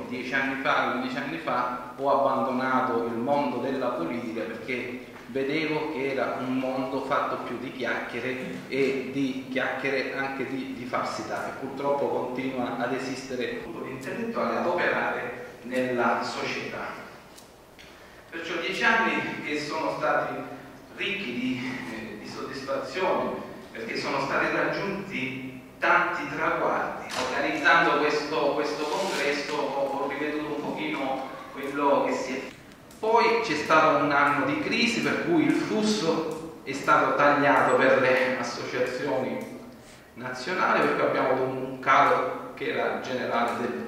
10 anni fa, 15 anni fa, ho abbandonato il mondo della politica perché vedevo che era un mondo fatto più di chiacchiere e di chiacchiere anche di falsità, e purtroppo continua ad esistere un gruppo di intellettuali ad operare nella società. Perciò 10 anni che sono stati ricchi di soddisfazione, perché sono stati raggiunti tanti traguardi. Organizzando questo congresso ho riveduto un pochino quello che si è. Poi c'è stato un anno di crisi per cui il flusso è stato tagliato per le associazioni nazionali, perché abbiamo avuto un calo che era generale del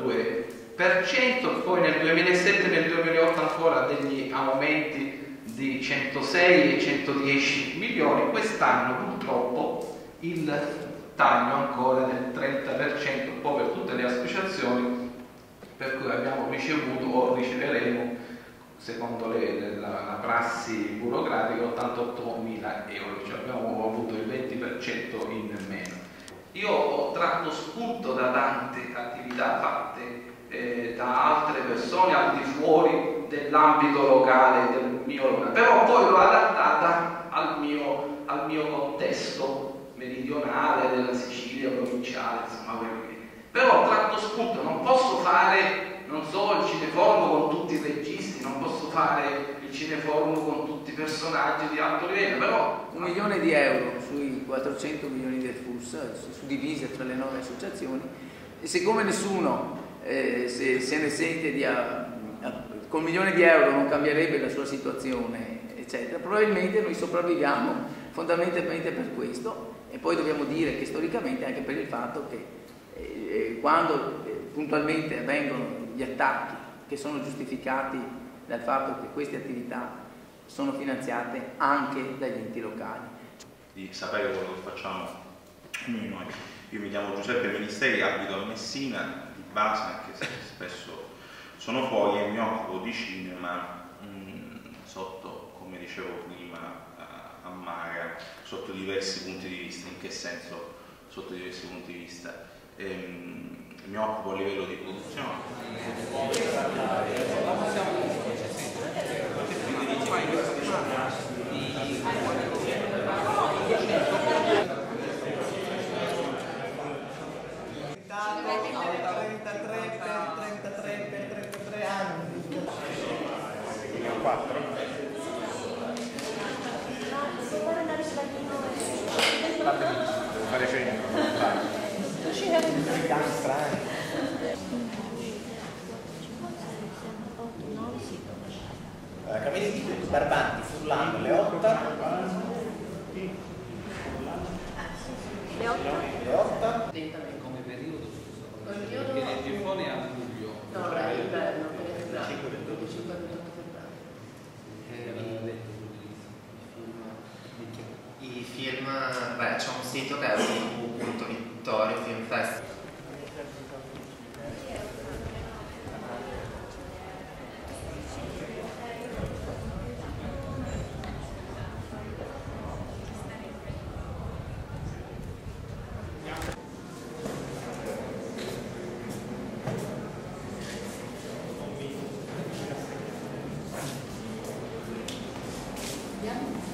32%, poi nel 2007 e nel 2008 ancora degli aumenti di 106 e 110 milioni, quest'anno purtroppo il taglio ancora del 30%, un po' per tutte le associazioni, per cui abbiamo ricevuto o riceveremo, secondo la prassi burocratica, 88.000 euro, cioè abbiamo avuto il 20% in meno. Io ho tratto spunto da tante attività fatte da altre persone al di fuori dell'ambito locale del mio, però poi l'ho adattata al mio contesto meridionale, della Sicilia provinciale, insomma quello che. Però tratto spunto, non posso fare, non so, il cineforum con tutti i registi, non posso fare il cineforum con tutti i personaggi di alto livello, però 1 milione di euro sui 400 milioni del FUS, suddivise tra le 9 associazioni, e siccome nessuno se ne sente con 1 milione di euro non cambierebbe la sua situazione, eccetera, probabilmente noi sopravviviamo fondamentalmente per questo. E poi dobbiamo dire che storicamente anche per il fatto che quando puntualmente avvengono gli attacchi che sono giustificati dal fatto che queste attività sono finanziate anche dagli enti locali. Di sapere quello che facciamo noi. Io mi chiamo Giuseppe Ministeri, abito a Messina di base, anche se spesso sono fuori, e mi occupo di cinema sotto, come dicevo prima, a Mara, sotto diversi punti di vista. In che senso sotto diversi punti di vista? Mi occupo a livello di produzione. per 33 anni. 4. Fare fine. Piani strani. Camini di Barbanti, Furlano, Leotta. Leotta. come periodo, perché nel Giffone è a luglio. No, è inverno, è febbraio. 5 I film, beh, c'è un sito che è www.vittorio Film Festival. Andiamo?